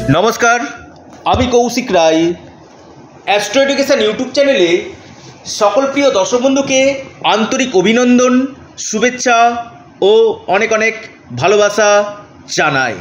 নমস্কার, আমি Kaushik Roy. Astro Education YouTube চ্যানেলে সকল প্রিয় দর্শক বন্ধুকে আন্তরিক অভিনন্দন, শুভেচ্ছা ও অনেক অনেক ভালোবাসা জানাই।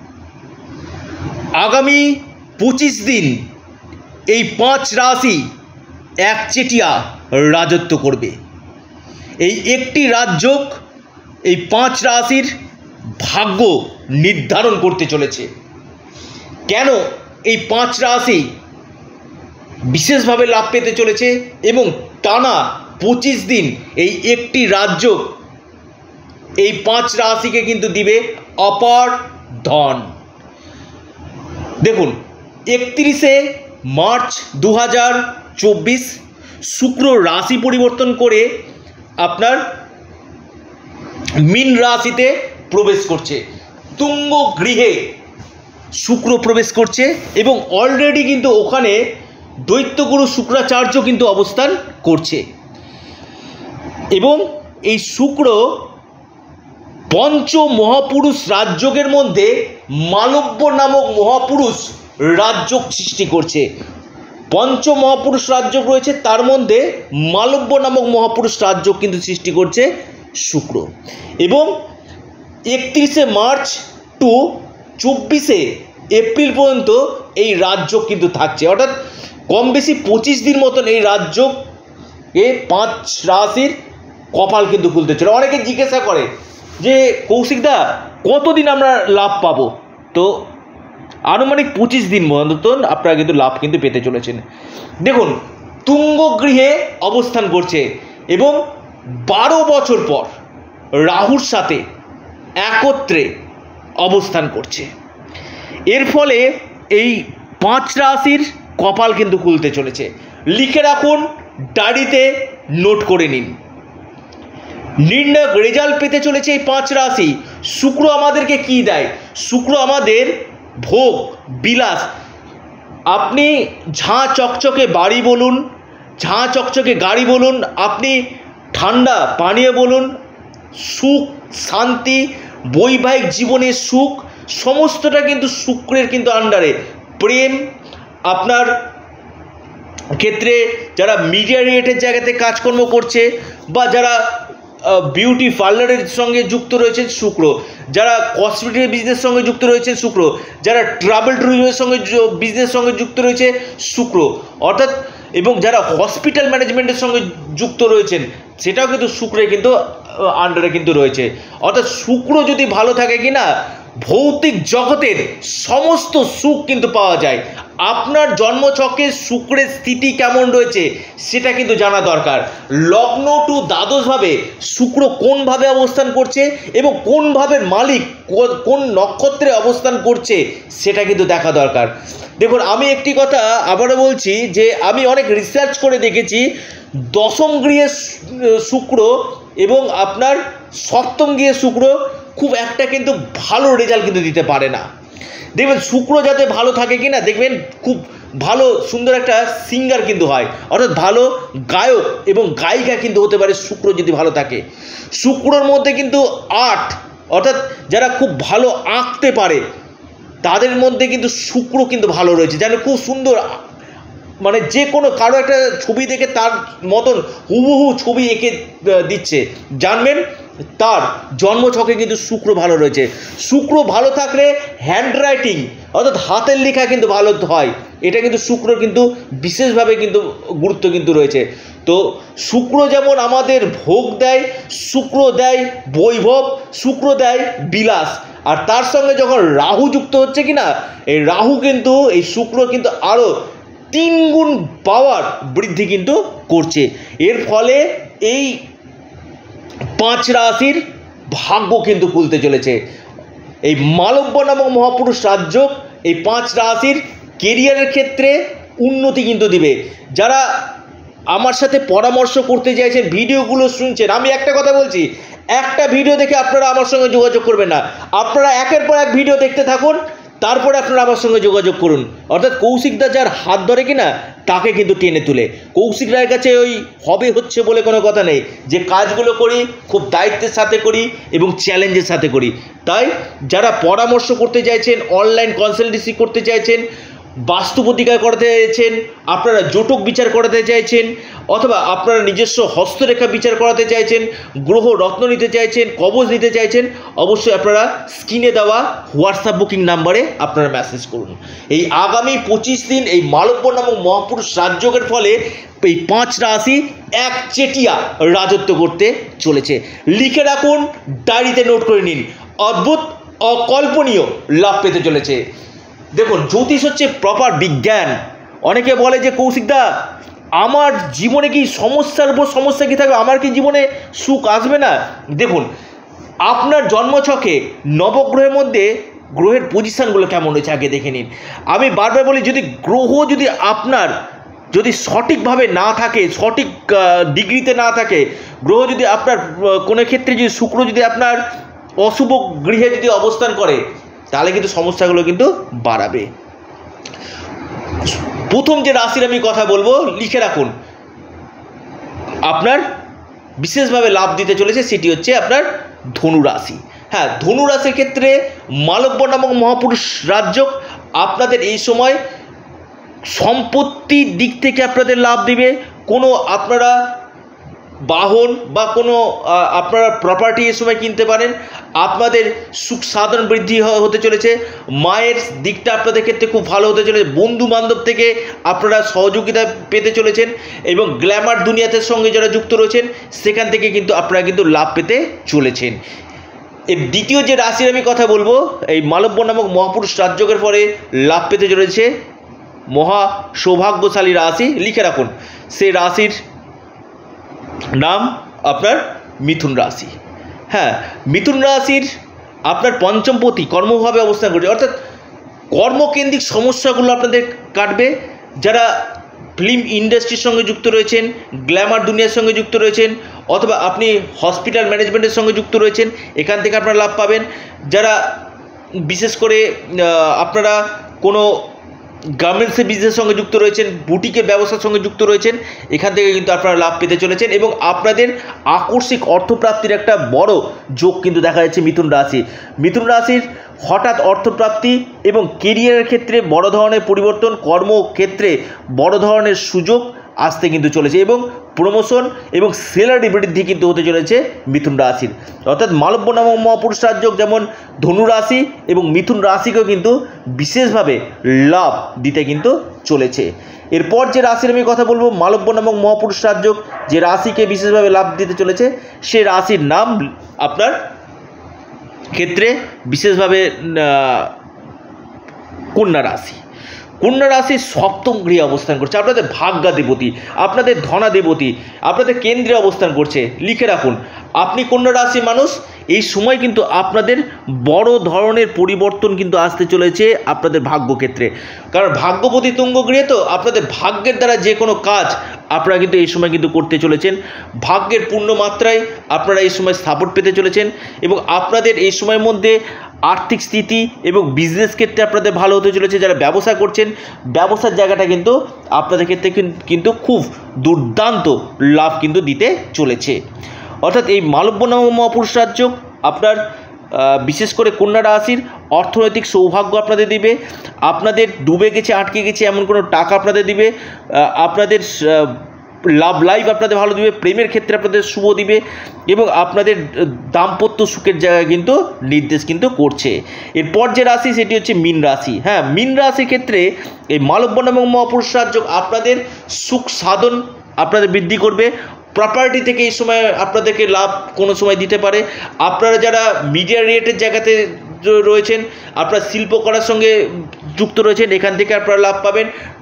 আগামী 25 দিন এই 5 রাশি একচেটিয়া রাজত্ব করবে। এই একটি রাজযোগ এই 5 রাশির ভাগ্য নির্ধারণ করতে চলেছে। কেন এই 5 রাশি বিশেষভাবে লাভ পেতে চলেছে এবং টানা 25 দিন এই একটি রাজযোগ এই 5 রাশিকে কিন্তু দিবে অপার ধন। দেখুন, 31শে মার্চ 2024 শুক্র রাশি পরিবর্তন করে আপনার মীন রাশিতে প্রবেশ করছে। তুঙ্গ গৃহে শুক্র প্রবেশ করছে এবং অলরেডি কিন্তু ওখানে দৈত্যগুরু শুক্রাচার্য কিন্তু অবস্থান করছে এবং এই শুক্র পঞ্চ মহাপুরুষ রাজযোগের মধ্যে মালব্য নামক মহাপুরুষ রাজযোগ সৃষ্টি করছে। পঞ্চ মহাপুরুষ রাজযোগ রয়েছে, তার মধ্যে মালব্য নামক মহাপুরুষ রাজযোগ কিন্তু সৃষ্টি করছে শুক্র। এবং 31শে মার্চ টু 24শে এপ্রিল পর্যন্ত এই রাজযোগ কিন্তু থাকছে, অর্থাৎ কম বেশি 25 দিন মতন এই রাজযোগ এ 5 রাশির কপাল কিন্তু খুলতে চলে। অনেকে জিজ্ঞাসা করে যে কৌশিকদা কতদিন আমরা লাভ পাবো? তো আনুমানিক 25 দিন মতন আপনারা কিন্তু লাভ কিন্তু পেতে চলেছেন। দেখুন, তুঙ্গ গৃহে অবস্থান করছে এবং 12 বছর পর রাহুর সাথে একত্রে অবস্থান করছে। এর ফলে এই 5 রাশির কপাল কিন্তু খুলতে চলেছে। লিখে রাখুন, ডায়েরিতে নোট করে নিন। নির্ণায়ক রেজাল্ট পেতে চলেছে এই 5 রাশি। শুক্র আমাদেরকে কি দেয়? শুক্র আমাদের ভোগ বিলাস। আপনি ঝাঁ চকচকে বাড়ি বলুন, ঝাঁ চকচকে গাড়ি বলুন, আপনি ঠান্ডা পানীয় বলুন, সুখ শান্তি বৈবাহিক জীবনের সুখ সমস্তটা কিন্তু শুক্রের কিন্তু আন্ডারে। প্রেম, আপনার ক্ষেত্রে যারা মিডিয়া রিলেটেড জায়গাতে কাজকর্ম করছে বা যারা বিউটি পার্লারের সঙ্গে যুক্ত রয়েছেন শুক্র, যারা কসমেটিক বিজনেস সঙ্গে যুক্ত রয়েছেন শুক্র, যারা ট্রাভেল ট্যুরিজমের সঙ্গে বিজনেস সঙ্গে যুক্ত রয়েছে শুক্র, অর্থাৎ এবং যারা হসপিটাল ম্যানেজমেন্টের সঙ্গে যুক্ত রয়েছেন সেটাও কিন্তু শুক্রের কিন্তু আন্ডারে কিন্তু রয়েছে। অর্থাৎ শুক্র যদি ভালো থাকে কিনা ভৌতিক জগতের সমস্ত সুখ কিন্তু পাওয়া যায়। আপনার জন্মছকে শুক্রের স্থিতি কেমন রয়েছে সেটা কিন্তু জানা দরকার। লগ্ন টু দ্বাদশভাবে শুক্র কোনভাবে অবস্থান করছে এবং কোন ভাবের মালিক কোন নক্ষত্রে অবস্থান করছে সেটা কিন্তু দেখা দরকার। দেখুন, আমি একটি কথা আবারও বলছি যে আমি অনেক রিসার্চ করে দেখেছি, দশম গৃহে শুক্র এবং আপনার সপ্তম গৃহে শুক্র খুব একটা কিন্তু ভালো রেজাল্ট কিন্তু দিতে পারে না। দেখবেন শুক্র যাতে ভালো থাকে কিনা দেখবেন খুব ভালো সুন্দর একটা সিঙ্গার কিন্তু হয়, অর্থাৎ ভালো গায়ক এবং গায়িকা কিন্তু হতে পারে শুক্র যদি ভালো থাকে। শুক্রর মধ্যে কিন্তু আর্ট, অর্থাৎ যারা খুব ভালো আঁকতে পারে তাদের মধ্যে কিন্তু শুক্র কিন্তু ভালো রয়েছে, যেন খুব সুন্দর মানে যে কোনো কারো একটা ছবি দেখে তার মতন হুবহু ছবি এঁকে দিচ্ছে, জানবেন তার জন্মছকে কিন্তু শুক্র ভালো রয়েছে। শুক্র ভালো থাকলে হ্যান্ড রাইটিং অর্থাৎ হাতের লেখা কিন্তু ভালো হয়, এটা কিন্তু শুক্র কিন্তু বিশেষভাবে কিন্তু গুরুত্ব কিন্তু রয়েছে। তো শুক্র যেমন আমাদের ভোগ দেয়, শুক্র দেয় বৈভব, শুক্র দেয় বিলাস, আর তার সঙ্গে যখন রাহু যুক্ত হচ্ছে কিনা এই রাহু কিন্তু এই শুক্র কিন্তু আরও 3 গুণ পাওয়ার বৃদ্ধি কিন্তু করছে। এর ফলে এই 5 রাশির ভাগ্য কিন্তু খুলতে চলেছে। এই মালব্য নামক মহাপুরুষ রাজযোগ এই 5 রাশির কেরিয়ারের ক্ষেত্রে উন্নতি কিন্তু দিবে। যারা আমার সাথে পরামর্শ করতে চাইছেন, ভিডিওগুলো শুনছেন, আমি একটা কথা বলছি, একটা ভিডিও দেখে আপনারা আমার সঙ্গে যোগাযোগ করবেন না। আপনারা একের পর এক ভিডিও দেখতে থাকুন, তারপরে আপনারা আমার সঙ্গে যোগাযোগ করুন। অর্থাৎ কৌশিকদা যার হাত ধরে কিনা তাকে কিন্তু টেনে তুলে। কৌশিক রায়ের কাছে ওই হচ্ছে বলে কোনো কথা নেই, যে কাজগুলো করি খুব দায়িত্বের সাথে করি এবং চ্যালেঞ্জের সাথে করি। তাই যারা পরামর্শ করতে চাইছেন, অনলাইন কনসালটেন্সি করতে চাইছেন, বাস্তু প্রতিকার করাতে চাইছেন, আপনারা জটক বিচার করাতে চাইছেন, অথবা আপনারা নিজস্ব হস্তরেখা বিচার করাতে চাইছেন, গ্রহ রত্ন নিতে চাইছেন, কবচ নিতে চাইছেন, অবশ্যই আপনারা স্ক্রিনে দেওয়া হোয়াটসঅ্যাপ বুকিং নাম্বারে আপনারা মেসেজ করুন। এই আগামী 25 দিন এই মালব্য নামক মহাপুরুষ রাজযোগের ফলে এই 5 রাশি একচেটিয়া রাজত্ব করতে চলেছে। লিখে রাখুন, ডায়েরিতে নোট করে নিন, অদ্ভুত অকল্পনীয় লাভ পেতে চলেছে। দেখুন, জ্যোতিষ হচ্ছে প্রপার বিজ্ঞান। অনেকে বলে যে কৌশিকদা আমার জীবনে কি সমস্যার উপর সমস্যা কি থাকবে, আমার কি জীবনে সুখ আসবে না? দেখুন, আপনার জন্মছকে নবগ্রহের মধ্যে গ্রহের পজিশানগুলো কেমন রয়েছে আগে দেখে নিন। আমি বারবার বলি, যদি গ্রহ যদি আপনার যদি সঠিকভাবে না থাকে, সঠিক ডিগ্রিতে না থাকে, গ্রহ যদি আপনার কোনো ক্ষেত্রে যদি শুক্র যদি আপনার অশুভ গৃহে যদি অবস্থান করে, তাহলে কিন্তু সমস্যাগুলো কিন্তু বাড়াবে। প্রথম যে রাশির আমি কথা বলবো, লিখে রাখুন, আপনার বিশেষভাবে লাভ দিতে চলেছে, সেটি হচ্ছে আপনার ধনু রাশি। হ্যাঁ, ধনু রাশির ক্ষেত্রে মালব্য নামক মহাপুরুষ রাজযোগ আপনাদের এই সময় সম্পত্তির দিক থেকে আপনাদের লাভ দিবে। কোনো আপনারা বাহন বা কোনো আপনারা প্রপার্টি এই সময় কিনতে পারেন। আপনাদের সুখ সাধন বৃদ্ধি হতে চলেছে। মায়ের দিকটা আপনাদের ক্ষেত্রে খুব ভালো হতে চলেছে। বন্ধু বান্ধব থেকে আপনারা সহযোগিতা পেতে চলেছেন এবং গ্ল্যামার দুনিয়াতে সঙ্গে যারা যুক্ত রয়েছেন সেখান থেকে কিন্তু আপনারা কিন্তু লাভ পেতে চলেছেন। এর দ্বিতীয় যে রাশির আমি কথা বলবো, এই মালব্য নামক মহাপুরুষ রাজযোগের পরে লাভ পেতে চলেছে মহা সৌভাগ্যশালী রাশি। লিখে রাখুন, সেই রাশির নাম আপনার মিথুন রাশি। হ্যাঁ, মিথুন রাশির আপনার পঞ্চমপতি কর্মভাবে অবস্থান করছে, অর্থাৎ কর্মকেন্দ্রিক সমস্যাগুলো আপনাদের কাটবে। যারা ফিল্ম ইন্ডাস্ট্রির সঙ্গে যুক্ত রয়েছেন, গ্ল্যামার দুনিয়ার সঙ্গে যুক্ত রয়েছেন, অথবা আপনি হসপিটাল ম্যানেজমেন্টের সঙ্গে যুক্ত রয়েছেন, এখান থেকে আপনারা লাভ পাবেন। যারা বিশেষ করে আপনারা কোনো গার্মেন্টসের বিজনেসের সঙ্গে যুক্ত রয়েছেন, বুটিকের ব্যবসার সঙ্গে যুক্ত রয়েছেন, এখান থেকে কিন্তু আপনারা লাভ পেতে চলেছেন এবং আপনাদের আকস্মিক অর্থপ্রাপ্তির একটা বড় যোগ কিন্তু দেখা যাচ্ছে মিথুন রাশি। মিথুন রাশির হঠাৎ অর্থপ্রাপ্তি এবং কেরিয়ারের ক্ষেত্রে বড় ধরনের পরিবর্তন, কর্মক্ষেত্রে বড় ধরনের সুযোগ আসতে কিন্তু চলেছে এবং প্রমোশন এবং স্যালারি বৃদ্ধি কিন্তু হতে চলেছে মিথুন রাশির। অর্থাৎ মালব্য নামক মহাপুরুষ রাজযোগ যেমন ধনু রাশি এবং মিথুন রাশিকেও কিন্তু বিশেষভাবে লাভ দিতে কিন্তু চলেছে। এরপর যে রাশির আমি কথা বলবো, মালব্য নামক মহাপুরুষ রাজযোগ যে রাশিকে বিশেষভাবে লাভ দিতে চলেছে, সে রাশির নাম আপনার ক্ষেত্রে বিশেষভাবে কন্যা রাশি। কন্যা রাশির সপ্তম গৃহে অবস্থান করছে, আপনাদের ভাগ্যাধিপতি, আপনাদের ধনাধিপতি আপনাদের কেন্দ্রে অবস্থান করছে। লিখে রাখুন, আপনি কন্যা রাশির মানুষ, এই সময় কিন্তু আপনাদের বড় ধরনের পরিবর্তন কিন্তু আসতে চলেছে আপনাদের ভাগ্যক্ষেত্রে। কারণ ভাগ্যপতি তুঙ্গ গৃহে, তো আপনাদের ভাগ্যের দ্বারা যে কোনো কাজ আপনারা কিন্তু এই সময় কিন্তু করতে চলেছেন। ভাগ্যের পূর্ণ মাত্রায় আপনারা এই সময় সাপোর্ট পেতে চলেছেন এবং আপনাদের এই সময়ের মধ্যে আর্থিক স্থিতি এবং বিজনেস ক্ষেত্রে আপনাদের ভালো হতে চলেছে। যারা ব্যবসা করছেন, ব্যবসার জায়গাটা কিন্তু আপনাদের ক্ষেত্রে কিন্তু খুব দুর্দান্ত লাভ কিন্তু দিতে চলেছে। অর্থাৎ এই মালব্য নামক মহাপুরুষ রাজযোগ আপনার বিশেষ করে কন্যা রাশির অর্থনৈতিক সৌভাগ্য আপনাদের দিবে। আপনাদের ডুবে গেছে, আটকে গেছে এমন কোনো টাকা আপনাদের দিবে। আপনাদের লাভ লাইফ আপনাদের ভালো দিবে, প্রেমের ক্ষেত্রে আপনাদের শুভ দিবে এবং আপনাদের দাম্পত্য সুখের জায়গায় কিন্তু নির্দেশ কিন্তু করছে। এরপর যে রাশি সেটি হচ্ছে মীন রাশি। হ্যাঁ, মীন রাশির ক্ষেত্রে এই মালব্য নামক মহাপুরুষ রাজযোগ আপনাদের সুখ সাধন আপনাদের বৃদ্ধি করবে। প্রপার্টি থেকে এই সময় আপনাদেরকে লাভ কোনো সময় দিতে পারে। আপনারা যারা মিডিয়া রিলেটেড জায়গাতে রয়েছেন, আপনারা শিল্প করার সঙ্গে যুক্ত রয়েছেন, এখান থেকে আপনারা লাভ পাবেন।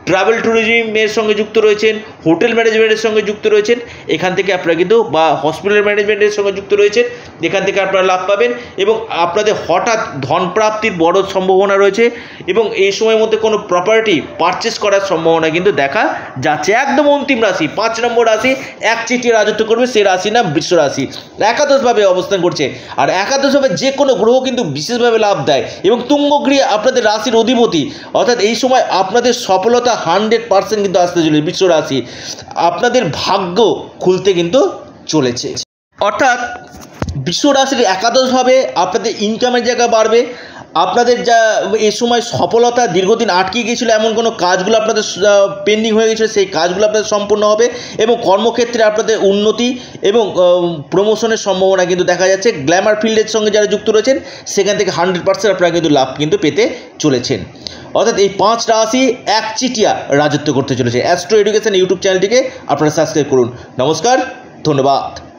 ট্রাভেল ট্যুরিজমের সঙ্গে যুক্ত রয়েছেন, হোটেল ম্যানেজমেন্টের সঙ্গে যুক্ত রয়েছেন, এখান থেকে আপনারা কিন্তু বা হসপিটাল ম্যানেজমেন্টের সঙ্গে যুক্ত রয়েছেন, এখান থেকে আপনারা লাভ পাবেন এবং আপনাদের হঠাৎ ধন প্রাপ্তির বড় সম্ভাবনা রয়েছে এবং এই সময়ের মধ্যে কোনো প্রপার্টি পারচেস করার সম্ভাবনা কিন্তু দেখা যাচ্ছে। একদম অন্তিম রাশি 5 নম্বর রাশি একচেটিয়া রাজত্ব করবে, সেই রাশি নাম বৃষ রাশি, একাদশভাবে অবস্থান করছে। আর একাদশভাবে যে কোনো গ্রহ কিন্তু বিশেষভাবে লাভ দেয় এবং তুঙ্গগৃহে আপনাদের রাশির অধিপতি, অর্থাৎ এই সময় আপনাদের সফলতা 100% কিন্তু আসতে চলেছে। বৃষ রাশি আপনাদের ভাগ্য খুলতে কিন্তু চলেছে, অর্থাৎ বৃষ রাশির একাদশভাবে আপনাদের ইনকামের জায়গা বাড়বে। আপনাদের যা এই সময় সফলতা দীর্ঘদিন আটকে গিয়েছিল, এমন কোনো কাজগুলো আপনাদের পেন্ডিং হয়ে গেছিলো, সেই কাজগুলো আপনাদের সম্পূর্ণ হবে এবং কর্মক্ষেত্রে আপনাদের উন্নতি এবং প্রমোশনের সম্ভাবনা কিন্তু দেখা যাচ্ছে। গ্ল্যামার ফিল্ডের সঙ্গে যারা যুক্ত রয়েছেন সেখান থেকে 100% আপনারা কিন্তু লাভ কিন্তু পেতে চলেছেন। অর্থাৎ এই 5 রাশি একচেটিয়া রাজত্ব করতে চলেছে। অ্যাস্ট্রো এডুকেশন ইউটিউব চ্যানেলটিকে আপনারা সাবস্ক্রাইব করুন। নমস্কার, ধন্যবাদ।